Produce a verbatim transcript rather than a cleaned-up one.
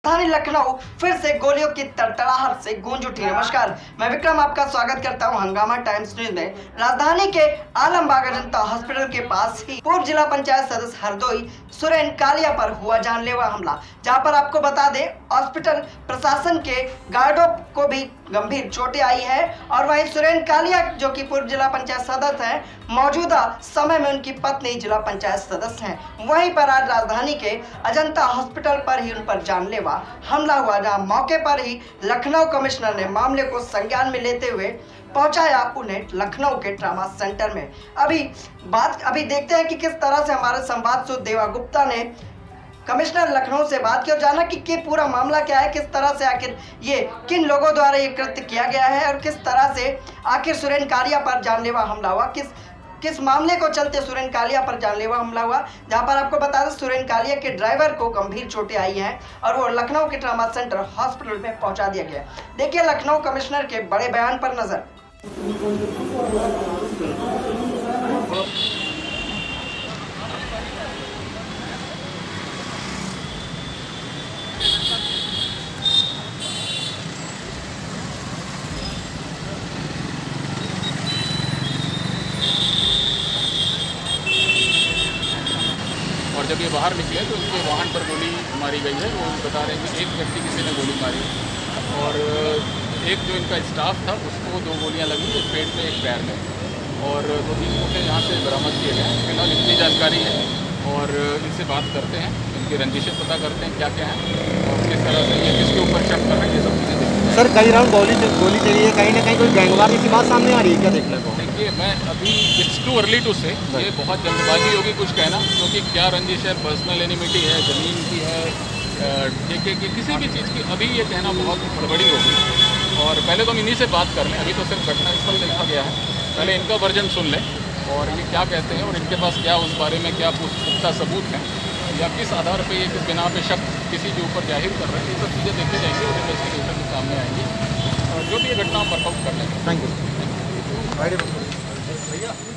राजधानी लखनऊ फिर से गोलियों की तड़तड़ाहट से गूंज उठी। नमस्कार, मैं विक्रम आपका स्वागत करता हूं हंगामा टाइम्स न्यूज में। राजधानी के आलमबाग अजंता हॉस्पिटल के पास ही पूर्व जिला पंचायत सदस्य हरदोई सुरेन कालिया पर हुआ जानलेवा हमला, जहां पर आपको बता दें हॉस्पिटल प्रशासन के गार्डों को भी गंभीर चोटें आई है। और वहीं सुरेन कालिया जो कि पूर्व जिला पंचायत सदस्य हैं, मौजूदा समय में उनकी पत्नी जिला पंचायत सदस्य हैं। वहीं पर आज राजधानी के अजंता हॉस्पिटल पर ही उन पर जानलेवा हमला हुआ, जहां मौके पर ही लखनऊ कमिश्नर ने मामले को संज्ञान में लेते हुए पहुंचाया उन्हें लखनऊ के ट्रामा सेंटर में। अभी बात अभी देखते हैं कि किस तरह से हमारे संवाददाता देवा गुप्ता ने कमिश्नर लखनऊ से बात की और जाना कि, कि पूरा मामला क्या है, किस तरह से आखिर ये किन लोगों द्वारा ये कृत्य किया गया है और किस तरह से आखिर सुरेन कालिया पर जानलेवा हमला हुआ, किस किस मामले को चलते सुरेन कालिया पर जानलेवा हमला हुआ। जहां पर आपको बता दें सुरेन कालिया के ड्राइवर को गंभीर चोटें आई हैं और वो लखनऊ के ट्रामा सेंटर हॉस्पिटल में पहुंचा दिया गया। देखिए लखनऊ कमिश्नर के बड़े बयान पर नजर। और जब ये बाहर निकले तो उनके वाहन पर गोली मारी गई है। वो बता रहे हैं कि एक व्यक्ति किसी ने गोली मारी और एक जो इनका स्टाफ था उसको दो गोलियां लगी, एक पेट में एक पैर में, और दो तीन मोटे यहाँ से बरामद किए गए हैं। फिलहाल इतनी जानकारी है और इनसे बात करते हैं, इनकी रंजिशें पता करते हैं क्या क्या है और किस तरह से ये किसके ऊपर शक कर रहे हैं, ये सब चीज़ें देखते हैं। सर कई राउंड गोली गोली चली है, कहीं ना कहीं कोई गैंगवार की बात सामने आ रही है क्या देखने को? देखिए मैं अभी इट्स टू अर्ली टू से, ये बहुत जल्दबाजी होगी कुछ कहना, क्योंकि क्या रंजिश है, पर्सनल एनिमिटी है, ज़मीन की है, ठेके की, किसी भी चीज़ की, अभी ये कहना बहुत गड़बड़ी होगी। और पहले तो हम इन्हीं से बात कर लें, अभी तो सिर्फ घटनास्थल देखा गया है, पहले इनका वर्जन सुन लें और ये क्या कहते हैं और इनके पास क्या उस बारे में क्या पुख्ता सबूत हैं या किस आधार पर ये किस बिना पे शक किसी के ऊपर जाहिर कर रहे हैं, ये सब चीज़ें देखी जाएंगी और इन्वेस्टिगेशन के सामने आएंगी और जो भी ये घटना हम वर्कआउट कर लेंगे। थैंक यू भैया।